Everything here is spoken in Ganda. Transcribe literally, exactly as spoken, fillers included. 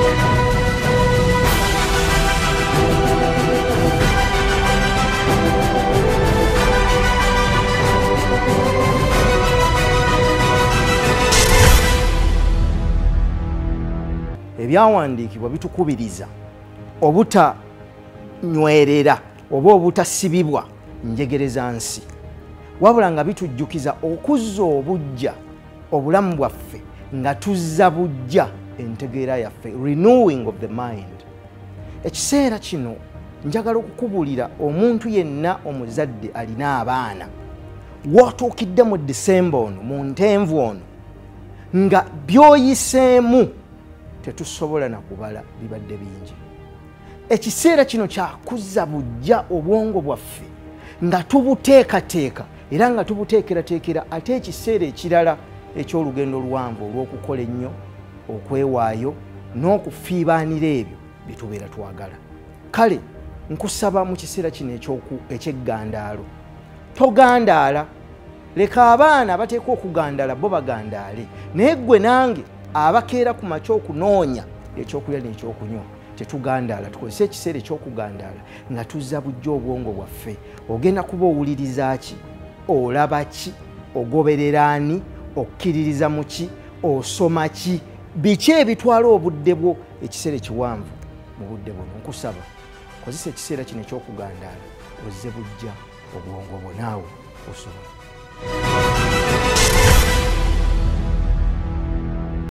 Ebyawandiikibwa bitukubiriza obuta nywerera oba obutasibibwa njegereza nsi wabula nga bitujjukiza okuzza obujja obulamu bwaffe nga tuzza bujja entegeera yaffe, renewing of the mind. Ekiseera kino njagala okukubulira omuntu yenna omuzadde alina abaana watuukidde mu December ono mu ntenvu ono nga byoyiseemu tetusobola na kubala bibadde bingi. Ekiseera kino kya kuzza bujja obwongo bwaffe nga tubuteekateeka era nga tubuteekerateekera ate ekiseera ekirala eky'olugendo luwanvu olw'okukola ennyo, okwewaayo n'okufiibaanira ebyo bye tubeera twagala. Kale nkusaba mu kiseera kino eky'eggandaalo togandaala, leka abaana bateekwa okugandaala bo bagandaale, naye ggwe nange abakeera ku makya okunoonya ekyokulya n'ekyokunywa tetugandaala, tukozese ekiseera ekyokugandaala nga tuzza bujja obwongo bwaffe. Ogenda kuba owuliriza ki, olaba ki, ogoberera ani, okkiririza mu ki, osoma ki, biki ebitwala obudde bwo ekiseera ekiwanvu mu budde buno. Nkusaba kozesa ekiseera kino ekyokugandaala ozze bujja obwongo bwo naawe osobola.